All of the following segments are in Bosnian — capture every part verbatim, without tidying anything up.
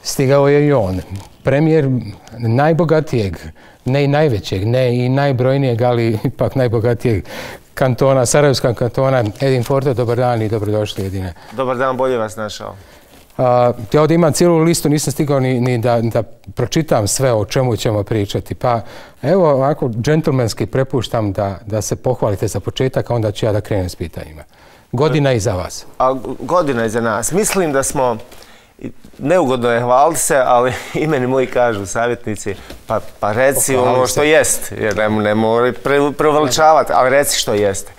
stigao je i on. Premijer najbogatijeg, ne i najvećeg, ne i najbrojnijeg, ali ipak najbogatijeg kantona, Sarajevskog kantona, Edin Forte. Dobar dan i dobrodošli, Edine. Dobar dan, bolje vas našao. Ja ovdje imam cijelu listu, nisam stigao ni, ni da, da pročitam sve o čemu ćemo pričati. Pa evo ovako džentlmenski prepuštam da, da se pohvalite za početak, a onda ću ja da krenem s pitanjima. Godina iza vas. A godina iza nas. Mislim da smo, neugodno je hvaliti se, ali i meni moji kažu savjetnici, pa, pa reci ono što jest, jer ne, ne mora preuveličavati, ali reci što jeste.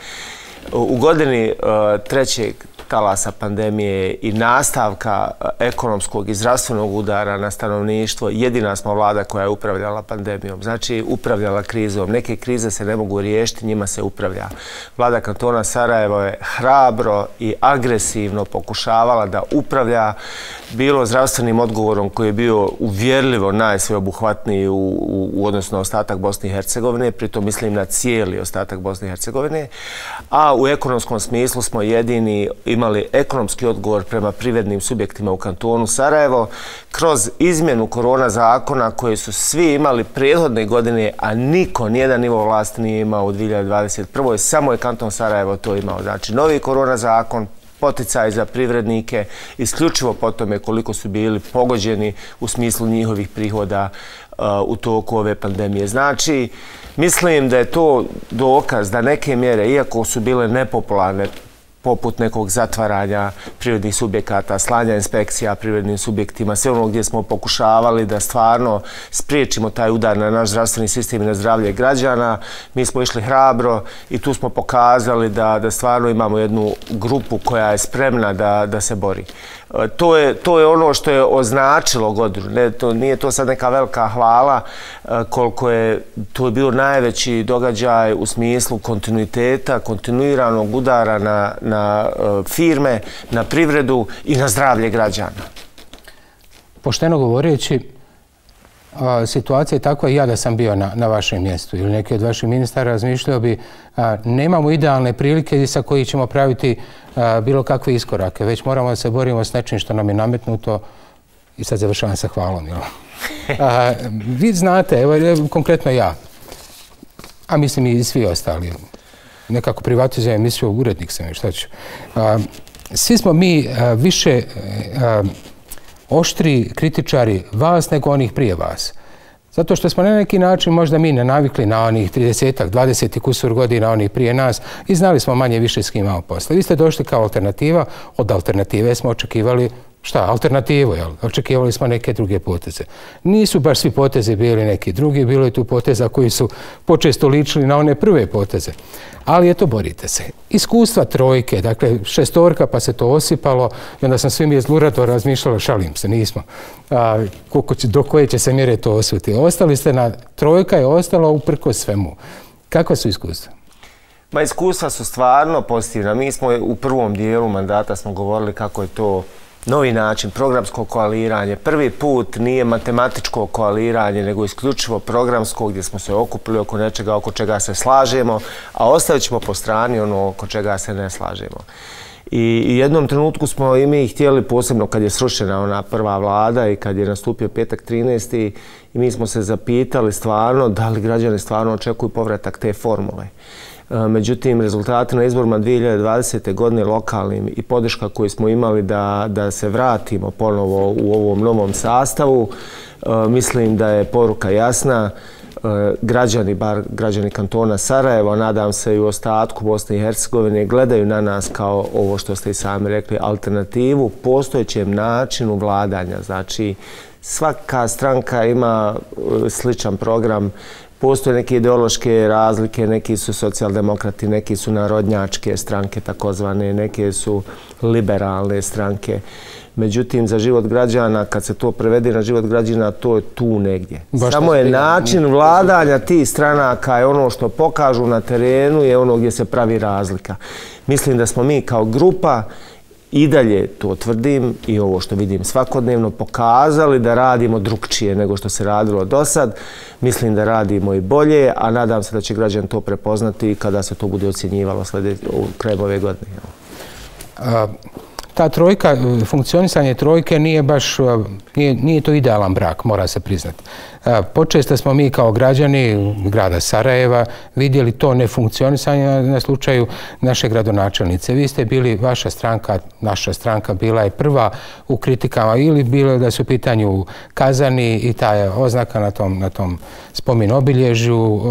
U godini uh, trećeg talasa pandemije i nastavka ekonomskog i zdravstvenog udara na stanovništvo, jedina smo vlada koja je upravljala pandemijom, znači upravljala krizom. Neke krize se ne mogu riješiti, njima se upravlja. Vlada kantona Sarajevo je hrabro i agresivno pokušavala da upravlja bilo zdravstvenim odgovorom koji je bio uvjerljivo najsveobuhvatniji u, u, u odnosu na ostatak Bosne i Hercegovine, pritom mislim na cijeli ostatak Bosne i Hercegovine, a u ekonomskom smislu smo jedini imali ekonomski odgovor prema privrednim subjektima u kantonu Sarajevo kroz izmjenu korona zakona koje su svi imali prethodne godine, a niko, nijedan nivo vlasti nije imao u dvije hiljade dvadeset prvoj. Samo je kanton Sarajevo to imao. Znači, novi korona zakon, poticaj za privrednike, isključivo po tome koliko su bili pogođeni u smislu njihovih prihoda uh, u toku ove pandemije. Znači, mislim da je to dokaz da neke mjere, iako su bile nepopularne, poput nekog zatvaranja privrednih subjekata, slanja inspekcija privrednim subjektima, sve ono gdje smo pokušavali da stvarno spriječimo taj udar na naš zdravstveni sistem i na zdravlje građana. Mi smo išli hrabro i tu smo pokazali da, da stvarno imamo jednu grupu koja je spremna da, da se bori. To je, to je ono što je označilo godinu. Ne, to, nije to sad neka velika hvala, koliko je to je bio najveći događaj u smislu kontinuiteta, kontinuiranog udara na, na firme, na privredu i na zdravlje građana. Pošteno govoreći, situacija je takva i ja da sam bio na, na vašem mjestu ili neki od vaših ministara razmišljao bi a, nemamo idealne prilike sa koji ćemo praviti a, bilo kakve iskorake, već moramo da se borimo s nečim što nam je nametnuto i sad završavam sa hvalom. Jel? A, vi znate, evo konkretno ja, a mislim i svi ostali, nekako privatizujem emisiju, urednik sam, šta ću. A, svi smo mi a, više a, oštri kritičari vas nego onih prije vas. Zato što smo na neki način možda mi ne navikli na onih trideset, dvadeset kusur godina onih prije nas i znali smo manje više s kim imamo posla. Vi ste došli kao alternativa, od alternative smo očekivali šta, alternativu, jel? Očekivali smo neke druge poteze. Nisu baš svi poteze bili neki drugi, bilo je tu poteza koji su počesto ličili na one prve poteze. Ali eto, borite se. Iskustva trojke, dakle šestorka pa se to osipalo i onda sam svim je zlurado razmišljala, šalim se, nismo. A, koliko će, do koje će se mjere to osviti. Ostali ste na, trojka je ostala uprkos svemu. Kakva su iskustva? Ma iskustva su stvarno pozitivna. Mi smo u prvom dijelu mandata smo govorili kako je to novi način, programsko koaliranje. Prvi put nije matematičko koaliranje, nego isključivo programsko gdje smo se okupili oko nečega, oko čega se slažemo, a ostavit ćemo po strani ono oko čega se ne slažemo. I u jednom trenutku smo i mi htjeli, posebno kad je srušena ona prva vlada i kad je nastupio petak trinaesti i mi smo se zapitali stvarno da li građani stvarno očekuju povratak te formule. Međutim, rezultati na izborima dvije hiljade dvadesete godine lokalnim i podrška koju smo imali da, da se vratimo ponovo u ovom novom sastavu, mislim da je poruka jasna. Građani, bar građani kantona Sarajeva, nadam se i u ostatku Bosne i Hercegovine, gledaju na nas kao ovo što ste i sami rekli, alternativu postojećem načinu vladanja. Znači, svaka stranka ima sličan program. Postoje neke ideološke razlike, neki su socijaldemokrati, neki su narodnjačke stranke takozvane, neke su liberalne stranke. Međutim, za život građana, kad se to prevede na život građana, to je tu negdje. Baš samo je način vladanja tih stranaka je ono što pokažu na terenu, je ono gdje se pravi razlika. Mislim da smo mi kao grupa i dalje to tvrdim i ovo što vidim svakodnevno pokazali da radimo drukčije nego što se radilo do sad. Mislim da radimo i bolje, a nadam se da će građan to prepoznati kada se to bude ocjenjivalo krajem ove godine. ta trojka, funkcionisanje trojke nije baš, nije, nije to idealan brak, mora se priznati. Počesto smo mi kao građani grada Sarajeva vidjeli to nefunkcionisanje na slučaju naše gradonačelnice. Vi ste bili, vaša stranka, naša stranka bila je prva u kritikama ili bilo da su u pitanju kazani i ta oznaka na tom, na tom spomen obilježju,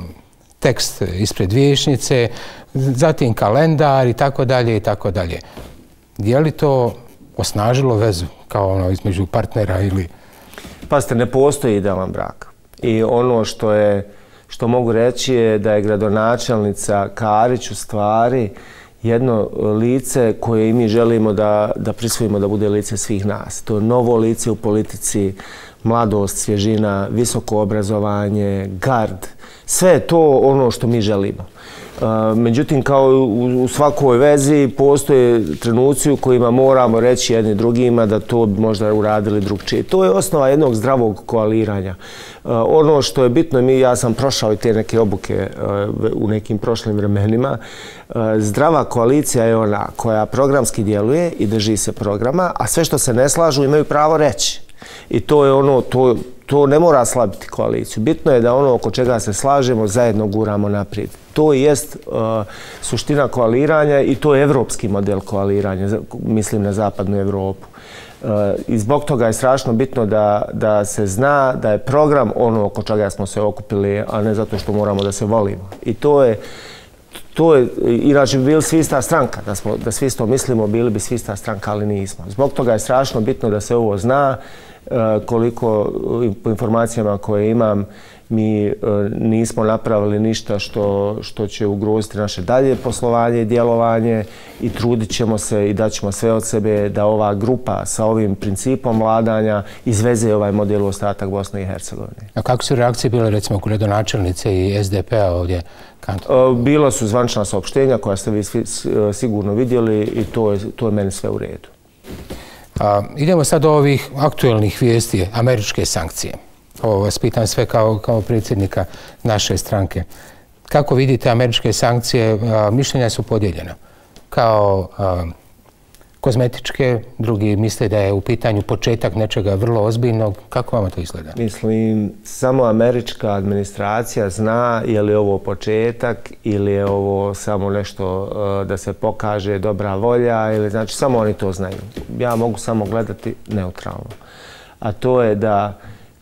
tekst ispred vijećnice, zatim kalendar i tako dalje i tako dalje. Je li to osnažilo vezu kao ono između partnera ili... Pazite, ne postoji idealan brak. I ono što je, što mogu reći je da je gradonačelnica Karić u stvari jedno lice koje i mi želimo da, da prisvojimo da bude lice svih nas. To je novo lice u politici, mladost, svježina, visoko obrazovanje, gard. Sve je to ono što mi želimo. Međutim, kao u svakoj vezi, postoje trenuci u kojima moramo reći jedni drugima da to bi možda uradili drugčije. To je osnova jednog zdravog koaliranja. Ono što je bitno, mi, ja sam prošao i te neke obuke u nekim prošlim vremenima, zdrava koalicija je ona koja programski djeluje i drži se programa, a sve što se ne slažu imaju pravo reći. I to je ono, to, to ne mora slabiti koaliciju. Bitno je da ono oko čega se slažemo zajedno guramo naprijed. To jest uh, suština koaliranja i to je evropski model koaliranja, mislim na zapadnu Evropu. Uh, I zbog toga je strašno bitno da, da se zna da je program ono oko čega smo se okupili, a ne zato što moramo da se volimo. I to je, to je inače bi bili svi ista stranka, da, smo, da svi isto mislimo, bili bi svi ista stranka, ali nismo. Zbog toga je strašno bitno da se ovo zna, uh, koliko po informacijama koje imam, mi nismo napravili ništa što, što će ugroziti naše dalje poslovanje i djelovanje i trudit ćemo se i daćemo sve od sebe da ova grupa sa ovim principom vladanja izveze ovaj model u ostatak Bosne i Hercegovine. A kako su reakcije bile recimo gradonačelnice i S D P-a ovdje? Bila su zvančna saopštenja koja ste vi sigurno vidjeli i to je, to je meni sve u redu. A, idemo sad do ovih aktuelnih vijesti, američke sankcije. Ovo vas pitam sve kao, kao predsjednika naše stranke. Kako vidite američke sankcije? A, mišljenja su podijeljena. Kao a, kozmetičke, drugi misle da je u pitanju početak nečega vrlo ozbiljnog. Kako vama to izgleda? Mislim, samo američka administracija zna je li ovo početak ili je ovo samo nešto uh, da se pokaže dobra volja, ili znači samo oni to znaju. Ja mogu samo gledati neutralno. A to je da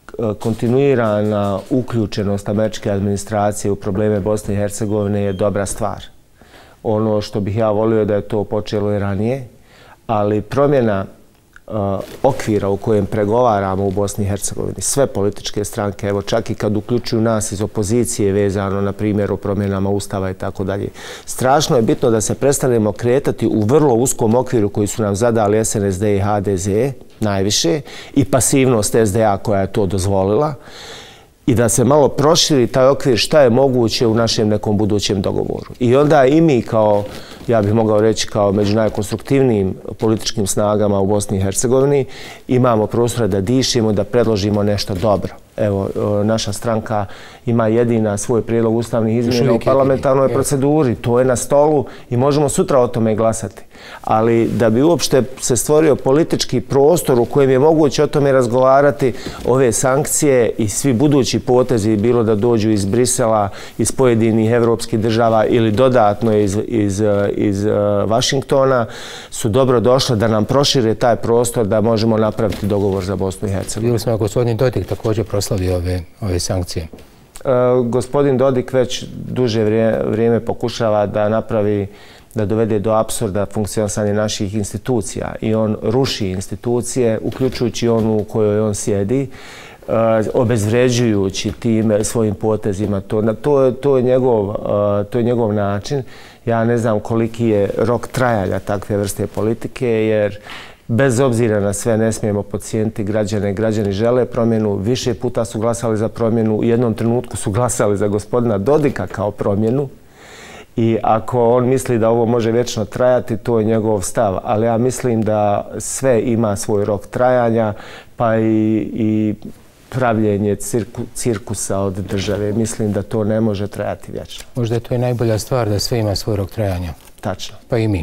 kontinuirana uključenost američke administracije u probleme Bosne i Hercegovine je dobra stvar. Ono što bih ja volio da je to počelo i ranije, ali promjena uh, okvira u kojem pregovaramo u Bosni i Hercegovini, sve političke stranke, evo čak i kad uključuju nas iz opozicije vezano na primjer o promjenama Ustava i tako dalje, strašno je bitno da se prestanemo kretati u vrlo uskom okviru koji su nam zadali S N S D i H D Z najviše i pasivnost S D A koja je to dozvolila i da se malo proširi taj okvir šta je moguće u našem nekom budućem dogovoru. I onda i mi kao, ja bih mogao reći, kao među najkonstruktivnijim političkim snagama u Bosni i Hercegovini imamo prostora da dišemo, da predložimo nešto dobro. Evo, naša stranka ima jedina svoj prijedlog ustavnih izmjena u parlamentarnoj proceduri. To je na stolu i možemo sutra o tome glasati. Ali da bi uopšte se stvorio politički prostor u kojem je moguće o tome razgovarati, ove sankcije i svi budući potezi, bilo da dođu iz Brisela, iz pojedinih evropskih država ili dodatno iz, iz, iz Vašingtona, su dobro došle da nam prošire taj prostor da možemo napraviti dogovor za Bosnu i Hercegovinu. Bili smo gospodin Dodik također proslavio ove, ove sankcije. E, gospodin Dodik već duže vrijeme, vrijeme pokušava da napravi, da dovede do apsurda funkcionisanje naših institucija i on ruši institucije, uključujući onu u kojoj on sjedi, uh, obezvređujući time svojim potezima. To, to, to, je njegov, uh, to je njegov način. Ja ne znam koliki je rok trajanja takve vrste politike, jer bez obzira na sve ne smijemo podcijeniti građane. Građani žele promjenu, više puta su glasali za promjenu, u jednom trenutku su glasali za gospodina Dodika kao promjenu. I ako on misli da ovo može vječno trajati, to je njegov stav. Ali ja mislim da sve ima svoj rok trajanja, pa i, i pravljenje cirku, cirkusa od države. Mislim da to ne može trajati vječno. Možda je to i najbolja stvar da sve ima svoj rok trajanja. Tačno. Pa i mi.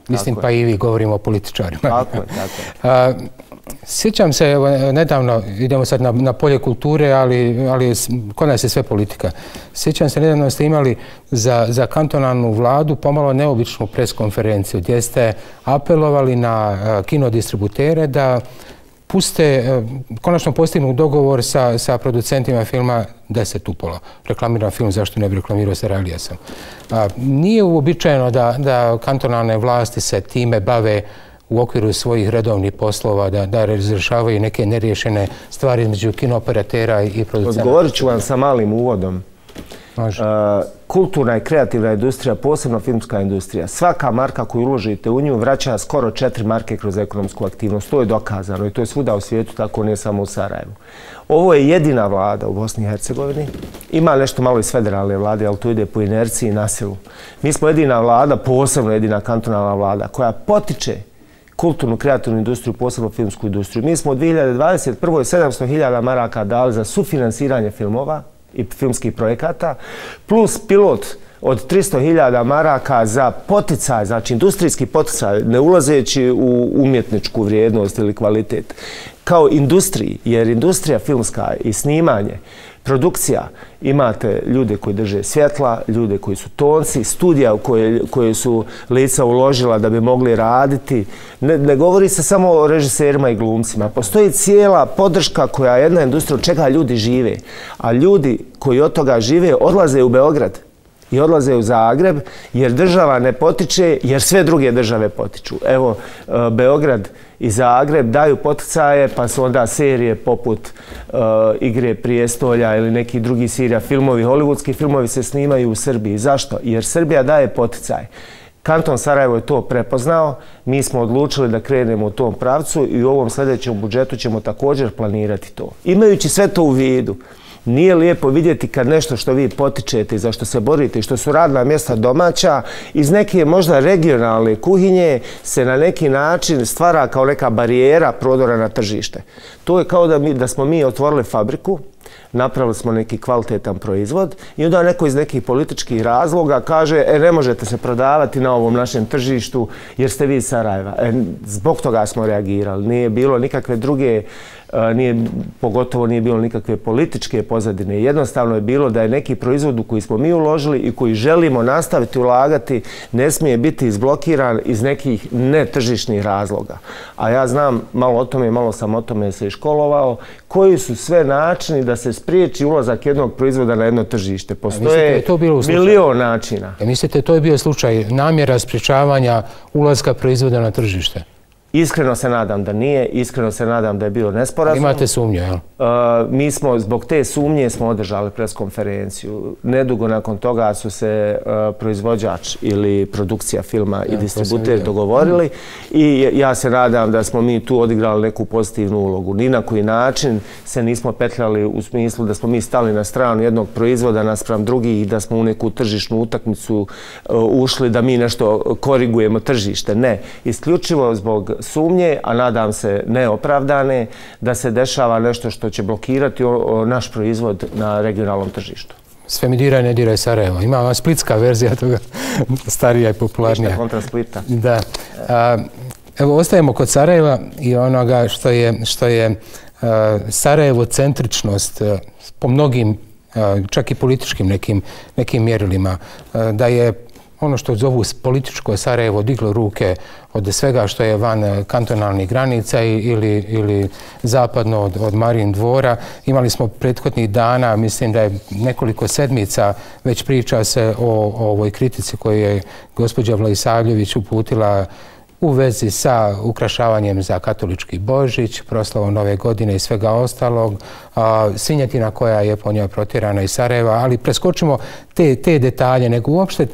Mislim, pa i vi govorimo o političarima. Tako je, tako je. Sjećam se, evo, nedavno, idemo sad na, na polje kulture, ali, ali kod nas je sve politika. Sjećam se, nedavno ste imali za, za kantonalnu vladu pomalo neobičnu preskonferenciju gdje ste apelovali na kinodistributere da puste, konačno postignu dogovor sa, sa producentima filma Deset upola. Reklamiram film, zašto ne bi reklamirao Sarajlija sam. A, nije uobičajeno da, da kantonalne vlasti se time bave u okviru svojih redovnih poslova, da, da razrješavaju neke neriješene stvari između kinooperatera i producenta. Odgovorit ću vam sa malim uvodom. Može. Uh, kulturna i kreativna industrija, posebno filmska industrija, svaka marka koju uložite u nju vraća skoro četiri marke kroz ekonomsku aktivnost. To je dokazano i to je svuda u svijetu, tako ne samo u Sarajevu. Ovo je jedina vlada u Bosni i Hercegovini. Ima nešto malo iz federalne vlade, ali to ide po inerciji i nasilu. Mi smo jedina vlada, posebno jedina kantonalna vlada, koja potiče kulturnu, kreativnu industriju, posebno filmsku industriju. Mi smo u dvije hiljade dvadeset prve sedamsto hiljada maraka dali za sufinansiranje filmova i filmskih projekata, plus pilot od tristo hiljada maraka za poticaj, znači industrijski poticaj, ne ulazeći u umjetničku vrijednost ili kvalitet, kao industriji, jer industrija filmska i snimanje, produkcija, imate ljude koji drže svjetla, ljude koji su tonci, studija u koje, koje su lica uložila da bi mogli raditi. Ne, ne govori se samo o režiserima i glumcima. Postoji cijela podrška koja jedna industrija od čega ljudi žive. A ljudi koji od toga žive odlaze u Beograd i odlaze u Zagreb jer država ne potiče, jer sve druge države potiču. Evo, Beograd i Zagreb daju poticaje, pa su onda serije poput uh, Igre prijestolja ili neki drugi serija filmovi, hollywoodski filmovi se snimaju u Srbiji. Zašto? Jer Srbija daje poticaj. Kanton Sarajevo je to prepoznao, mi smo odlučili da krenemo u tom pravcu i u ovom sljedećem budžetu ćemo također planirati to. Imajući sve to u vidu, nije lijepo vidjeti kad nešto što vi potičete i za što se borite i što su radna mjesta domaća, iz neke možda regionalne kuhinje se na neki način stvara kao neka barijera prodora na tržište. To je kao da, mi, da smo mi otvorili fabriku, napravili smo neki kvalitetan proizvod i onda neko iz nekih političkih razloga kaže e, ne možete se prodavati na ovom našem tržištu jer ste vi iz Sarajeva. E, zbog toga smo reagirali. Nije bilo nikakve druge, nije, pogotovo nije bilo nikakve političke pozadine. Jednostavno je bilo da je neki proizvod u koji smo mi uložili i koji želimo nastaviti ulagati ne smije biti izblokiran iz nekih netržišnih razloga. A ja znam malo o tome, malo sam o tome se i školovao, koji su sve načini da se spriječi ulazak jednog proizvoda na jedno tržište. Postoje milion načina. Ja, mislite, to je bio slučaj namjera spriječavanja ulazka proizvoda na tržište? Iskreno se nadam da nije, iskreno se nadam da je bilo nesporazum. Imate sumnju, jel? Uh, mi smo, zbog te sumnje smo održali preskonferenciju. Nedugo nakon toga su se uh, proizvođač ili produkcija filma ja, i distributer dogovorili i ja se nadam da smo mi tu odigrali neku pozitivnu ulogu. Ni na koji način se nismo petljali u smislu da smo mi stali na stranu jednog proizvoda naspram drugih i da smo u neku tržišnu utakmicu uh, ušli da mi nešto korigujemo tržište. Ne, isključivo zbog sumnje, a nadam se neopravdane, da se dešava nešto što će blokirati o, o, naš proizvod na regionalnom tržištu. Sve mi diraj, ne diraj Sarajevo. Ima ona splitska verzija toga, starija i popularnija. Ništa kontra Splita. Da. A, evo, ostajemo kod Sarajeva i onoga što je, što je a, Sarajevo-centričnost a, po mnogim, a, čak i političkim nekim, nekim mjerilima, a, da je ono što zovu političko Sarajevo diglo ruke od svega što je van kantonalnih granica ili, ili zapadno od, od Marin dvora. Imali smo prethodnih dana, mislim da je nekoliko sedmica već priča se o, o ovoj kritici koju je gospođa Vladisavljević uputila u vezi sa ukrašavanjem za katolički Božić, proslavom Nove godine i svega ostalog, a, svinjetina koja je po njoj protjerana iz Sarajeva, ali preskočimo te, te detalje, nego uopšte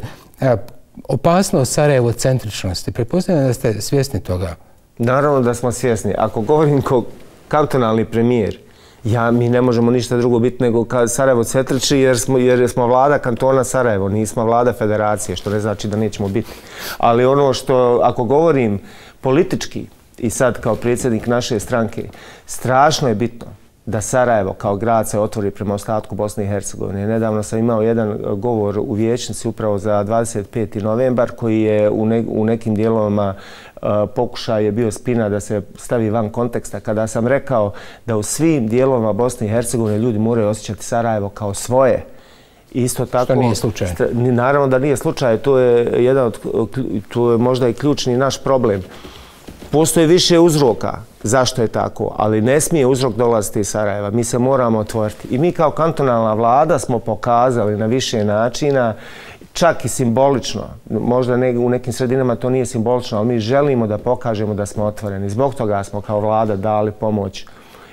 opasnost Sarajevo-centričnosti. Pretpostavljam da ste svjesni toga. Naravno da smo svjesni. Ako govorim kao kantonalni premijer, ja, mi ne možemo ništa drugo biti nego Sarajevo-centrični jer smo, jer smo vlada kantona Sarajevo, nismo vlada federacije, što ne znači da nećemo biti. Ali ono što, ako govorim politički i sad kao predsjednik naše stranke, strašno je bitno da Sarajevo kao grad se otvori prema ostatku Bosne i Hercegovine. Nedavno sam imao jedan govor u vijećnici upravo za dvadeset peti novembar koji je u, ne, u nekim dijelovima uh, pokušaj je bio spina da se stavi van konteksta. Kada sam rekao da u svim dijelovima Bosne i Hercegovine ljudi moraju osjećati Sarajevo kao svoje. Isto tako, što nije slučaj. Naravno da nije slučaj. To je, jedan od, to je možda i ključni naš problem. Postoje više uzroka zašto je tako, ali ne smije uzrok dolaziti iz Sarajeva. Mi se moramo otvoriti. I mi kao kantonalna vlada smo pokazali na više načina, čak i simbolično, možda ne, u nekim sredinama to nije simbolično, ali mi želimo da pokažemo da smo otvoreni. Zbog toga smo kao vlada dali pomoć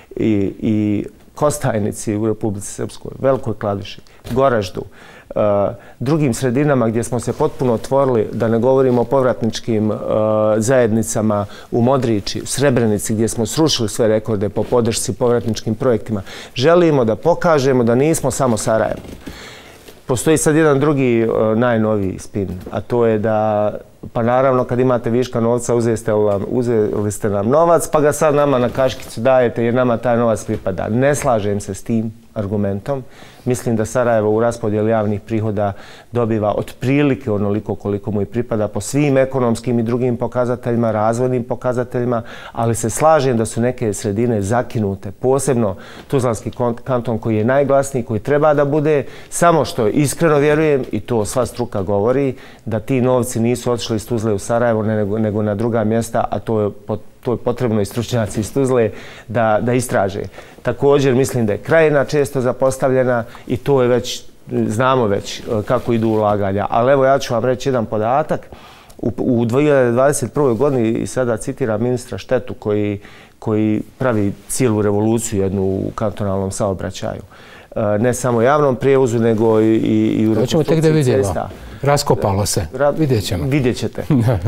i, i Kostajnici u Republici Srpskoj, Velikoj Kladuši, Goraždu, uh, drugim sredinama gdje smo se potpuno otvorili, da ne govorimo o povratničkim uh, zajednicama u Modriči, u Srebrenici gdje smo srušili sve rekorde po podršci povratničkim projektima. Želimo da pokažemo da nismo samo Sarajevo. Postoji sad jedan drugi uh, najnoviji spin, a to je da, pa naravno kad imate viška novca uzeli ste, uzeli ste nam novac, pa ga sad nama na kaškicu dajete jer nama taj novac pripada. Ne slažem se s tim argumentom. Mislim da Sarajevo u raspodjeli javnih prihoda dobiva otprilike onoliko koliko mu i pripada po svim ekonomskim i drugim pokazateljima, razvojnim pokazateljima, ali se slažem da su neke sredine zakinute, posebno Tuzlanski kanton koji je najglasniji, koji treba da bude, samo što iskreno vjerujem, i to sva struka govori, da ti novci nisu otišli iz Tuzle u Sarajevo nego, nego na druga mjesta, a to je pot to je potrebno i stručnjaci iz Tuzle da, da istraže. Također mislim da je Krajina često zapostavljena i to je već, znamo već kako idu ulaganja. Ali evo ja ću vam reći jedan podatak. U, u dvije hiljade dvadeset prvoj godini, i sada citiram ministra Štetu koji, koji pravi cijelu revoluciju jednu u kantonalnom saobraćaju. Ne samo javnom prijevozu, nego i, i u rekonstrukciji cesta. Raskopalo se. Vidjet ćemo. Vidjet ćete.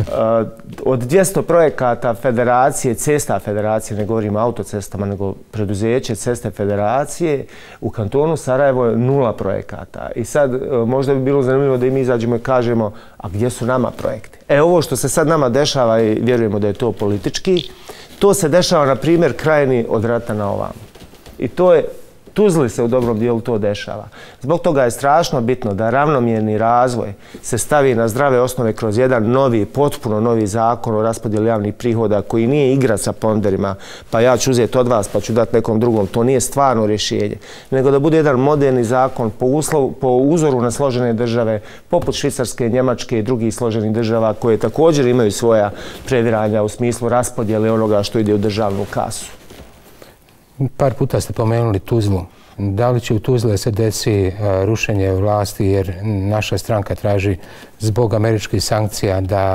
Od dvjesto projekata Federacije, Cesta Federacije, ne govorimo o autocestama, nego preduzeće Ceste Federacije, u kantonu Sarajevo je nula projekata. I sad možda bi bilo zanimljivo da i mi izađemo i kažemo, a gdje su nama projekti? E, ovo što se sad nama dešava, i vjerujemo da je to politički, to se dešava, na primjer, Krajini od rata na ovamo. I to je Tuzli se u dobrom dijelu to dešava. Zbog toga je strašno bitno da ravnomjerni razvoj se stavi na zdrave osnove kroz jedan novi, potpuno novi zakon o raspodjeli javnih prihoda koji nije igra sa ponderima, pa ja ću uzeti od vas pa ću dati nekom drugom. To nije stvarno rješenje. Nego da bude jedan moderni zakon po, uslovu, po uzoru na složene države, poput Švicarske, Njemačke i drugih složenih država koje također imaju svoja previranja u smislu raspodjele onoga što ide u državnu kasu. Par puta ste pomenuli Tuzlu. Da li će u Tuzle se desi rušenje vlasti jer naša stranka traži zbog američkih sankcija da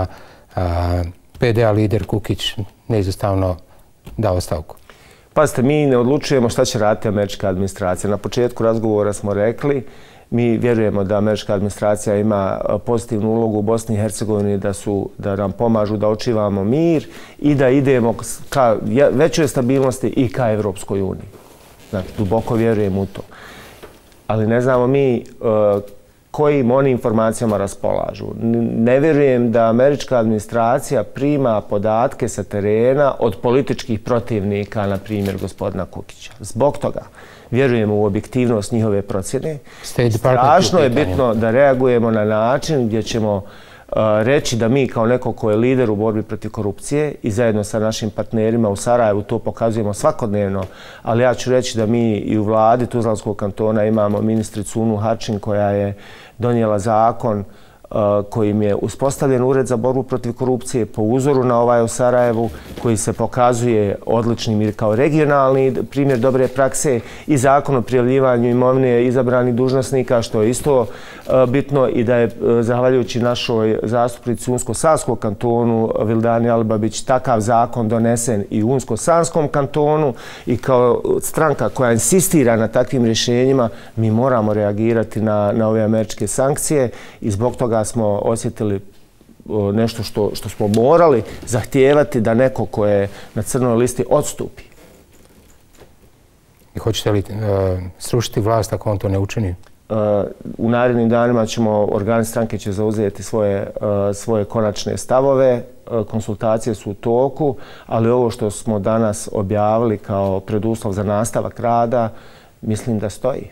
P D A lider Kukić neizostavno da ostavku? Pazite, mi ne odlučujemo šta će raditi američka administracija. Na početku razgovora smo rekli, mi vjerujemo da američka administracija ima pozitivnu ulogu u Bosni i Hercegovini, da, su, da nam pomažu da očivamo mir i da idemo ka većoj stabilnosti i ka Evropskoj uniji. Znači, duboko vjerujem u to. Ali ne znamo mi uh, kojim oni informacijama raspolažu. Ne vjerujem da američka administracija prima podatke sa terena od političkih protivnika, na primjer gospodina Kukića. Zbog toga vjerujemo u objektivnost njihove procjene. Strašno je bitno da reagujemo na način gdje ćemo uh, reći da mi kao neko ko je lider u borbi protiv korupcije i zajedno sa našim partnerima u Sarajevu to pokazujemo svakodnevno, ali ja ću reći da mi i u vladi Tuzlanskog kantona imamo ministricu Unu Harčin koja je donijela zakon kojim je uspostavljen ured za borbu protiv korupcije po uzoru na ovaj u Sarajevu, koji se pokazuje odličnim kao regionalni primjer dobre prakse, i zakon o prijavljivanju imovine izabranih dužnosnika, što je isto bitno, i da je zahvaljujući našoj zastupnici u Unsko-Sanskom kantonu Vildani Alibabić takav zakon donesen i u Unsko-Sanskom kantonu, i kao stranka koja insistira na takvim rješenjima mi moramo reagirati na, na ove američke sankcije i zbog toga smo osjetili nešto što, što smo morali zahtijevati da neko ko je na crnoj listi odstupi. I hoćete li uh, srušiti vlast ako on to ne učini? Uh, u narednim danima ćemo, organi stranke će zauzeti svoje, uh, svoje konačne stavove konsultacije su u toku, ali ovo što smo danas objavili kao preduslov za nastavak rada, mislim da stoji.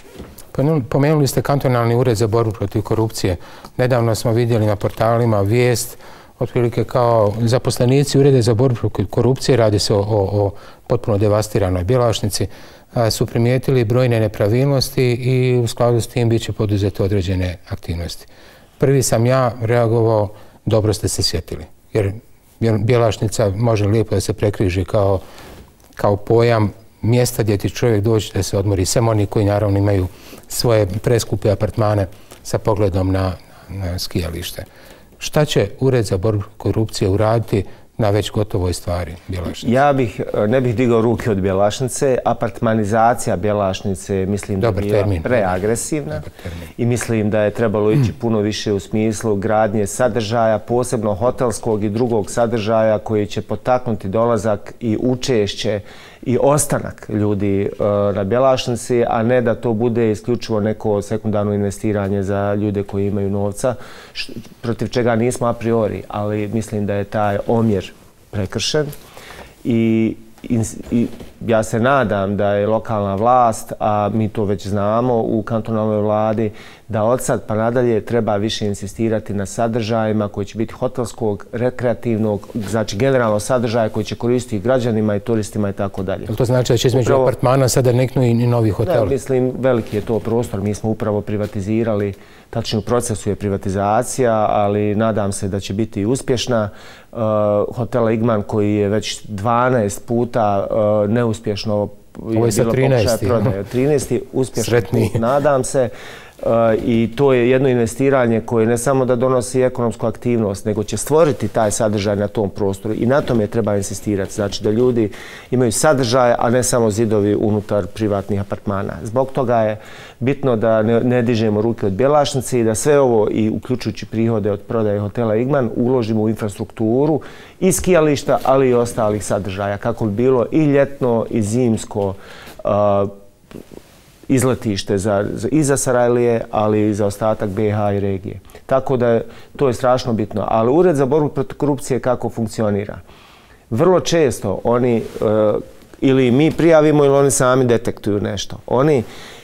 Pomenuli ste kantonalni ured za borbu protiv korupcije. Nedavno smo vidjeli na portalima vijest, otprilike kao zaposlenici urede za borbu protiv korupcije, radi se o, o, o potpuno devastiranoj Bjelašnici, su primijetili brojne nepravilnosti i u skladu s tim bit će poduzeti određene aktivnosti. Prvi sam ja reagovao, dobro ste se sjetili, jer Bjelašnica može lijepo da se prekriži kao, kao pojam mjesta gdje ti čovjek dođe da se odmori. Sem oni koji naravno imaju svoje preskupe apartmane sa pogledom na, na skijalište. Šta će Ured za borbu korupcije uraditi na već gotovoj stvari Bjelašnice? Ja bih, ne bih digao ruke od Bjelašnice. Apartmanizacija Bjelašnice mislim da je bila preagresivna i mislim da je trebalo ići puno više u smislu gradnje sadržaja, posebno hotelskog i drugog sadržaja koji će potaknuti dolazak i učešće i ostanak ljudi na Bjelašnici, a ne da to bude isključivo neko sekundarno investiranje za ljude koji imaju novca, protiv čega nismo a priori, ali mislim da je taj omjer prekršen i, i, i ja se nadam da je lokalna vlast, a mi to već znamo u kantonalnoj vladi, da od sad pa nadalje treba više insistirati na sadržajima koji će biti hotelskog, rekreativnog, znači generalno sadržaja koji će koristiti građanima i turistima i tako dalje. To znači da će između upravo, apartmana sada neknu i novi hoteli? Ne, mislim, veliki je to prostor. Mi smo upravo privatizirali, tačno u procesu je privatizacija, ali nadam se da će biti uspješna. Uh, Hotela Igman koji je već dvanaest puta uh, neuspješno ovo je sa trinaesti. trinaesti uspješno, nadam se. Uh, I to je jedno investiranje koje ne samo da donosi ekonomsku aktivnost, nego će stvoriti taj sadržaj na tom prostoru i na tome treba insistirati. Znači da ljudi imaju sadržaj, a ne samo zidovi unutar privatnih apartmana. Zbog toga je bitno da ne, ne dižemo ruke od Bjelašnice i da sve ovo, i uključujući prihode od prodaje hotela Igman, uložimo u infrastrukturu i skijališta, ali i ostalih sadržaja, kako bi bilo i ljetno i zimsko uh, izletište za, za, i za Sarajlije, ali i za ostatak B iH i regije. Tako da je, to je strašno bitno. Ali Ured za borbu protiv korupcije kako funkcionira? Vrlo često oni uh, ili mi prijavimo ili oni sami detektuju nešto. Oni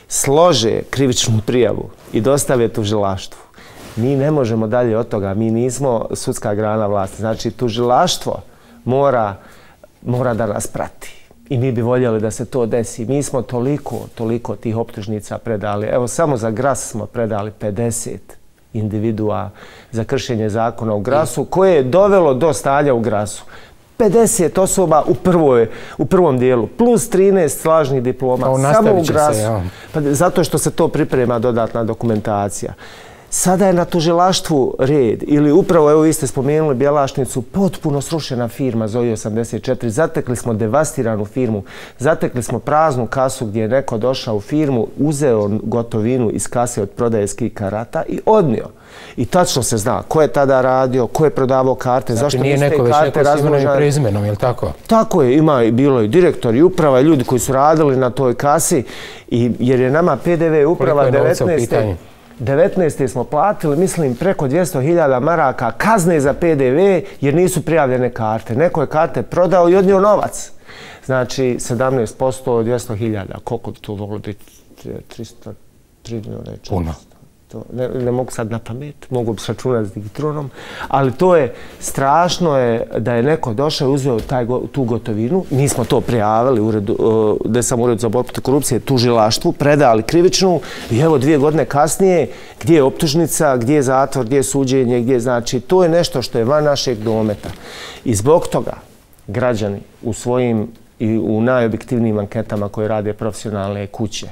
slože krivičnu prijavu i dostave tužilaštvu. Mi ne možemo dalje od toga. Mi nismo sudska grana vlasti. Znači, tužilaštvo mora, mora da nas prati. I mi bi voljeli da se to desi. Mi smo toliko, toliko tih optužnica predali. Evo, samo za Gras smo predali pedeset individua za kršenje zakona u Grasu, koje je dovelo do stanja u Grasu. pedeset osoba u, prvoj, u prvom dijelu, plus trinaest lažnih diploma, samo u Grasu. Se, ja. Pa, zato što se to priprema dodatna dokumentacija. Sada je na tužilaštvu red, ili upravo, evo vi ste spomenuli Bjelašnicu, potpuno srušena firma Zoe osamdeset četiri. Zatekli smo devastiranu firmu, zatekli smo praznu kasu gdje je neko došao u firmu, uzeo gotovinu iz kase od prodaje ski karata i odnio. I tačno se zna ko je tada radio, ko je prodavao karte, znači, zašto nije neko već neko s imenom i prezimenom, je li tako? Tako je, ima i bilo i direktor i uprava i ljudi koji su radili na toj kasi, i, jer je nama P D V uprava devetnaeste devetnaeste smo platili, mislim, preko dvjesto hiljada maraka kazne za P D V jer nisu prijavljene karte. Neko je karte prodao i odnio novac. Znači, sedamnaest posto od dvjesto hiljada. Koliko bi to moglo biti? tristo tri milijuna. Puno. Ne, ne mogu sad na pamet, mogu bi se računati s digitronom, ali to je strašno je da je neko došao i uzeo taj, tu gotovinu. Mi smo to prijavili, uredu, gdje sam ured za borbu protiv korupcije, tužilaštvu, predali krivičnu i evo dvije godine kasnije gdje je optužnica, gdje je zatvor, gdje je suđenje, gdje je, znači, to je nešto što je van našeg dometa. I zbog toga građani u svojim i u najobjektivnijim anketama koje rade profesionalne kuće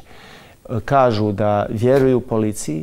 kažu da vjeruju policiji,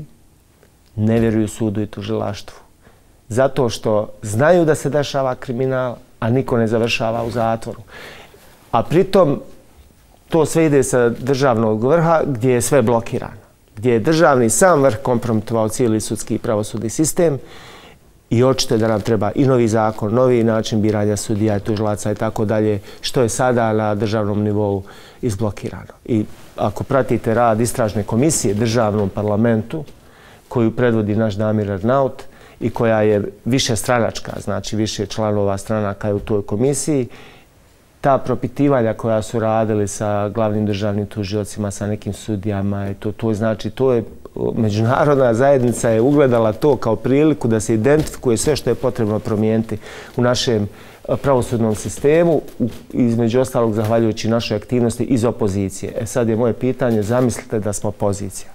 ne vjeruju sudu i tužilaštvu. Zato što znaju da se dešava kriminal, a niko ne završava u zatvoru. A pritom to sve ide sa državnog vrha gdje je sve blokirano. Gdje je državni sam vrh kompromitovao cijeli sudski i pravosudni sistem i očito je da nam treba i novi zakon, novi način biranja sudija i tužilaca i tako dalje, što je sada na državnom nivou izblokirano. I ako pratite rad istražne komisije državnom parlamentu, koju predvodi naš Damir Arnaut, i koja je više stranačka, znači više članova stranaka je u toj komisiji. Ta propitivanja koja su radili sa glavnim državnim tužiocima, sa nekim sudijama, to, to znači to je međunarodna zajednica je ugledala to kao priliku da se identifikuje sve što je potrebno promijeniti u našem pravosudnom sistemu, između ostalog zahvaljujući našoj aktivnosti iz opozicije. E sad je moje pitanje, zamislite da smo opozicija.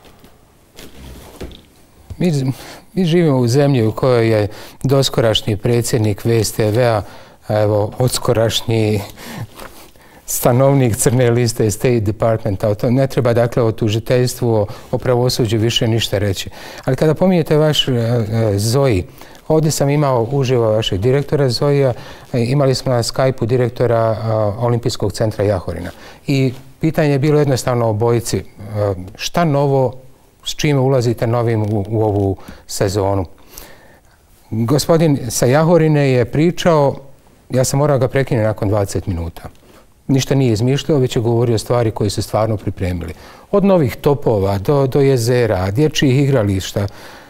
Mi, mi živimo u zemlji u kojoj je doskorašnji predsjednik V S T V-a, evo, odskorašnji stanovnik crne liste State Departmenta. To ne treba, dakle, o tužiteljstvu, o, o pravosuđu više ništa reći. Ali kada pominjete vaš e, Zoji, ovdje sam imao uživo vašeg direktora Zojija, imali smo na Skype-u direktora a, Olimpijskog centra Jahorina. I pitanje je bilo jednostavno obojici. A, šta novo, s čime ulazite novim u, u ovu sezonu? Gospodin sa Jahorine je pričao, ja sam morao ga prekinuti nakon dvadeset minuta. Ništa nije izmišljao, već je govorio stvari koje su stvarno pripremili. Od novih topova do, do jezera, dječjih igrališta.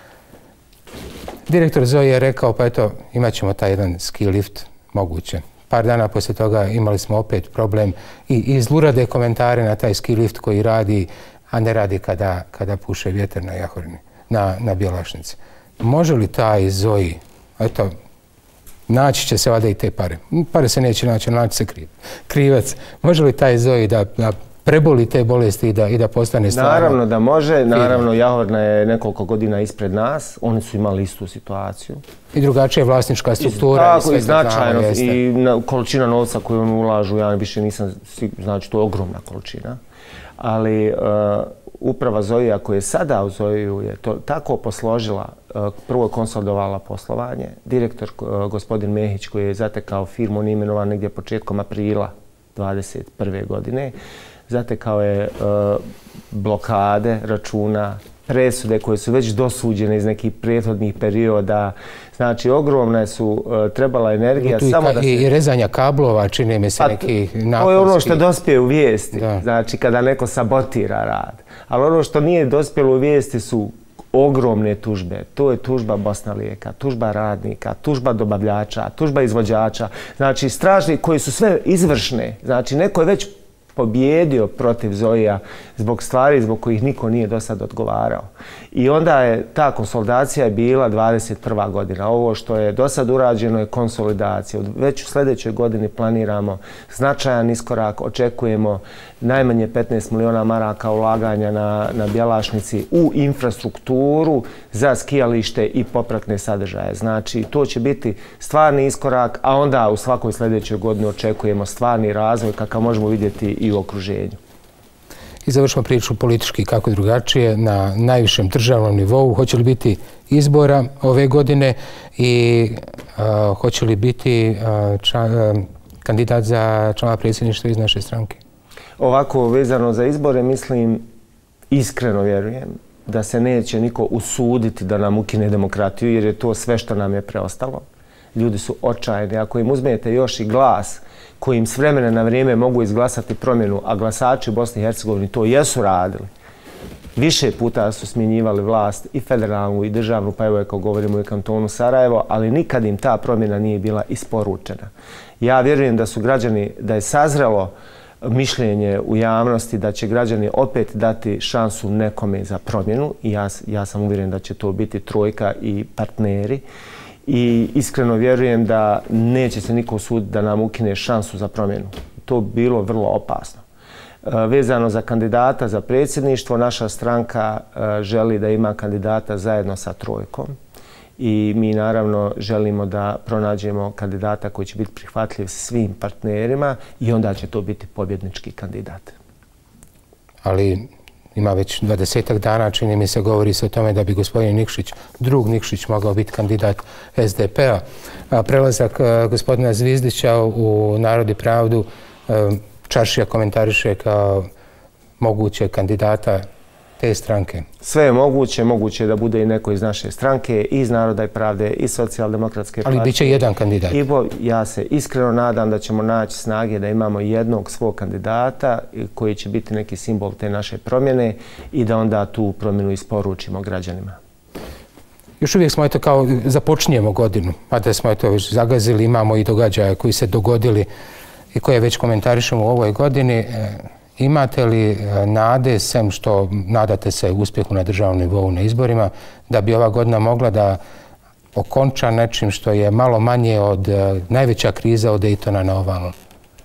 Direktor Zoji je rekao, pa eto, imat ćemo taj jedan ski lift, moguće. Par dana poslije toga imali smo opet problem i, i zlurade komentare na taj ski lift koji radi, a ne radi kada, kada puše vjetar na Jahorini, na, na Bjelašnici. Može li taj Zoji, eto, naći će se valjda i te pare. Pare se neće naći, naći se kriv, krivac. Može li taj Zoji da, da preboli te bolesti i da, i da postane stvarno? Naravno da može. Naravno, Jahorina je nekoliko godina ispred nas. Oni su imali istu situaciju. I drugačija vlasnička struktura. I, tako, i značajno. I na, količina novca koju oni ulažu, ja više nisam, znači to je ogromna količina. Ali uh, uprava Zojija koja je sada u Zojiju je to tako posložila, prvo konsolidovala poslovanje. Direktor gospodin Mehić koji je zatekao firmu, on je imenovan negdje početkom aprila dvadeset prve godine, zatekao je blokade računa, presude koje su već dosuđene iz nekih prethodnih perioda. Znači, ogromna su trebala energija. I, samo i, da se... i rezanja kablova, čini mi se neki naponski. To je ono što dospije u vijesti, da. Znači kada neko sabotira rad. Ali ono što nije dospjelo u vijesti su ogromne tužbe. To je tužba Bosna Lijeka, tužba radnika, tužba dobavljača, tužba izvođača. Znači, stražni koji su sve izvršne. Znači, neko je već pobjedio protiv Zojija zbog stvari zbog kojih niko nije do sad odgovarao. I onda je ta konsolidacija bila dvadeset prva godina. Ovo što je do sad urađeno je konsolidacija. Već u sljedećoj godini planiramo značajan iskorak, očekujemo najmanje petnaest miliona maraka ulaganja na, na Bjelašnici u infrastrukturu za skijalište i popratne sadržaje. Znači, to će biti stvarni iskorak, a onda u svakoj sljedećoj godini očekujemo stvarni razvoj kakav možemo vidjeti i u okruženju. I završimo priču politički kako drugačije na najvišem državnom nivou. Hoće li biti izbora ove godine i a, hoće li biti a, čan, a, kandidat za člana predsjedništva iz naše stranke? Ovako vezano za izbore, mislim, iskreno vjerujem da se neće niko usuditi da nam ukine demokratiju, jer je to sve što nam je preostalo. Ljudi su očajni. Ako im uzmete još i glas kojim s vremena na vrijeme mogu izglasati promjenu, a glasači u Bosni i Hercegovini to jesu radili. Više puta su smjenjivali vlast i federalnu i državnu, pa evo kao govorimo i kantonu Sarajevo, ali nikad im ta promjena nije bila isporučena. Ja vjerujem da su građani, da je sazrelo mišljenje u javnosti da će građani opet dati šansu nekome za promjenu i ja, ja sam uvjeren da će to biti Trojka i partneri. I iskreno vjerujem da neće se niko usuditi da nam ukine šansu za promjenu. To bi bilo vrlo opasno. Vezano za kandidata za predsjedništvo, naša stranka želi da ima kandidata zajedno sa Trojkom i mi naravno želimo da pronađemo kandidata koji će biti prihvatljiv svim partnerima i onda će to biti pobjednički kandidat. Ali ima već dvadesetak dana, čini mi se, govori se o tome da bi gospodin Nikšić, drug Nikšić, mogao biti kandidat S D P-a. Prelazak gospodina Zvizdića u Narod i pravdu Čaršija komentariše kao moguće kandidata te stranke. Sve je moguće, moguće je da bude i neko iz naše stranke, iz Naroda i pravde, iz socijaldemokratske partije. Ali bit će jedan kandidat. I bo, ja se iskreno nadam da ćemo naći snage da imamo jednog svog kandidata koji će biti neki simbol te naše promjene i da onda tu promjenu isporučimo građanima. još uvijek smo eto kao započinjemo godinu, a da smo eto već zagazili, imamo i događaje koji se dogodili i koje već komentarišemo u ovoj godini. Imate li nade, sem što nadate se uspjehu na državnom nivou na izborima, da bi ova godina mogla da okonča nečim što je malo manje od najveća kriza od Daytona na ovalu?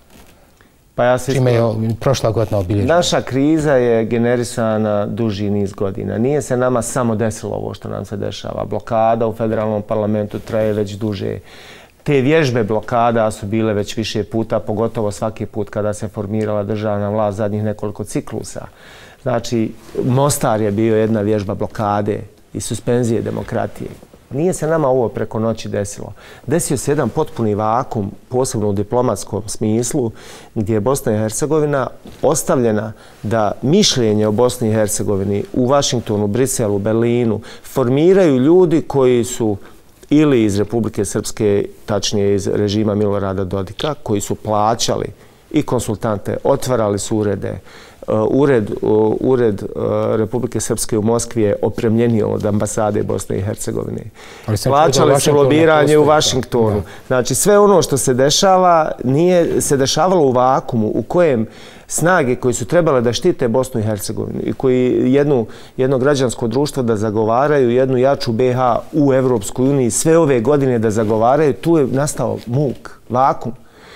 Pa ja se Čime je prošla godina obilježena? Naša kriza je generisana duži niz godina. Nije se nama samo desilo ovo što nam se dešava. Blokada u federalnom parlamentu traje već duže. Te vježbe blokada su bile već više puta, pogotovo svaki put kada se formirala državna vlast zadnjih nekoliko ciklusa. Znači, Mostar je bio jedna vježba blokade i suspenzije demokratije. Nije se nama ovo preko noći desilo. Desio se jedan potpuni vakum, posebno u diplomatskom smislu, gdje je Bosna i Hercegovina ostavljena da mišljenje o Bosni i Hercegovini u Vašingtonu, Briselu, Berlinu formiraju ljudi koji su ili iz Republike Srpske, tačnije iz režima Milorada Dodika, koji su plaćali i konsultante, otvarali su urede. Ured, ured Republike Srpske u Moskvi je opremljeniji od ambasade Bosne i Hercegovine. Plaćali su lobiranje u Vašingtonu. Znači, sve ono što se dešava nije se dešavalo u vakumu u kojem snage koji su trebale da štite Bosnu i Hercegovinu i koji jednu, jedno građansko društvo da zagovaraju, jednu jaču B H u Evropskoj uniji, sve ove godine da zagovaraju, tu je nastao muk, vakum.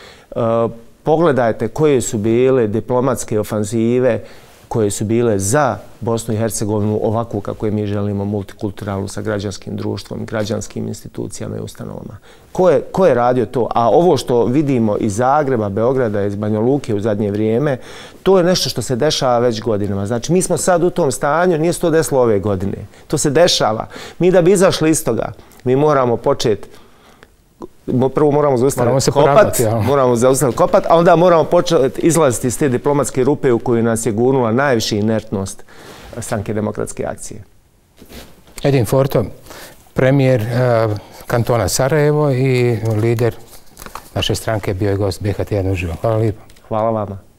Pogledajte koje su bile diplomatske ofanzive koje su bile za Bosnu i Hercegovinu ovakvu kako je mi želimo, multikulturalnu, sa građanskim društvom, građanskim institucijama i ustanovama. Ko je, ko je radio to? A ovo što vidimo iz Zagreba, Beograda, iz Banja Luke u zadnje vrijeme, to je nešto što se dešava već godinama. Znači, mi smo sad u tom stanju, nije se to desilo ove godine. To se dešava. Mi da bi izašli iz toga, mi moramo početi prvo moramo zaustaviti kopat, moramo zaustaviti kopat, a onda moramo početi izlaziti iz te diplomatske rupe u koju nas je gurnula najviše inertnost Stranke demokratske akcije. Edin Forto, premijer kantona Sarajevo i lider naše stranke, bio je gost B H T jedan uživo. Hvala lijepo. Hvala vama.